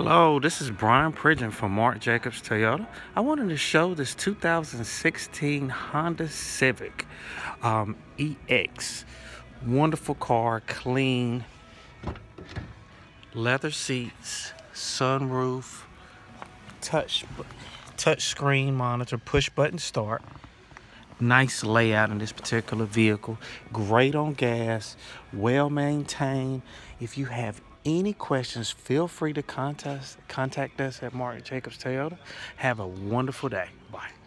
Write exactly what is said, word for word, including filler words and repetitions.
Hello, this is Brian Pridgeon from Mark Jacobs Toyota. I wanted to show this two thousand sixteen Honda Civic um, E X. Wonderful car, clean, leather seats, sunroof, touch touch screen monitor, push button start. Nice layout in this particular vehicle. Great on gas, well maintained. If you have any questions, feel free to contact, contact us at Mark Jacobs Toyota. Have a wonderful day. Bye.